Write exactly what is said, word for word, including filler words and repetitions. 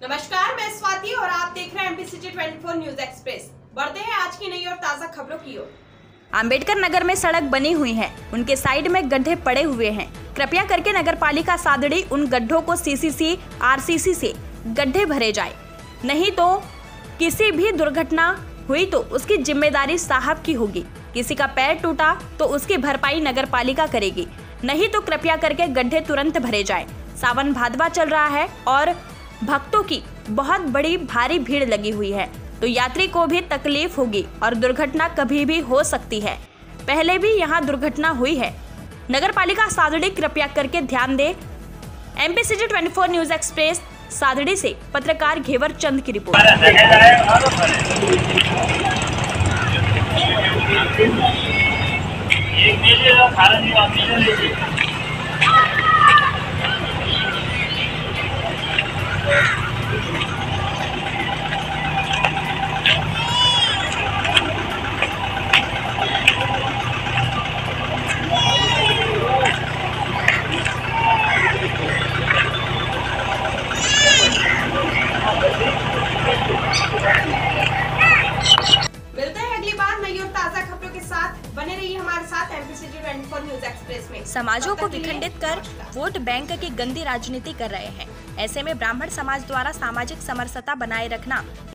नमस्कार, मैं स्वाति और आप देख रहे हैं एमपीसीजी चौबीस न्यूज एक्सप्रेस। बढ़ते हैं आज की नई और ताजा खबरों की ओर। अंबेडकर नगर में सड़क बनी हुई है, उनके साइड में गड्ढे पड़े हुए हैं। कृपया करके नगरपालिका सादड़ी उन गड्ढों को सीसीसी आरसीसी से गड्ढे भरे जाए, नहीं तो किसी भी दुर्घटना हुई तो उसकी जिम्मेदारी साहब की होगी। किसी का पैर टूटा तो उसकी भरपाई नगरपालिका करेगी, नहीं तो कृपया करके गड्ढे तुरंत भरे जाए। सावन भादवा चल रहा है और भक्तों की बहुत बड़ी भारी भीड़ लगी हुई है, तो यात्री को भी तकलीफ होगी और दुर्घटना कभी भी हो सकती है। पहले भी यहाँ दुर्घटना हुई है। नगरपालिका सादड़ी कृपया करके ध्यान दे। एमपीसीजी चौबीस न्यूज एक्सप्रेस सादड़ी से पत्रकार घेवर चंद की रिपोर्ट। मिलते हैं अगली बार नई और ताजा खबरों के साथ। बने रहिए हमारे साथ एमपीसीजी चौबीस न्यूज एक्सप्रेस में। समाजों को विखंडित कर वोट बैंक की गंदी राजनीति कर रहे हैं। ऐसे में ब्राह्मण समाज द्वारा सामाजिक समरसता बनाए रखना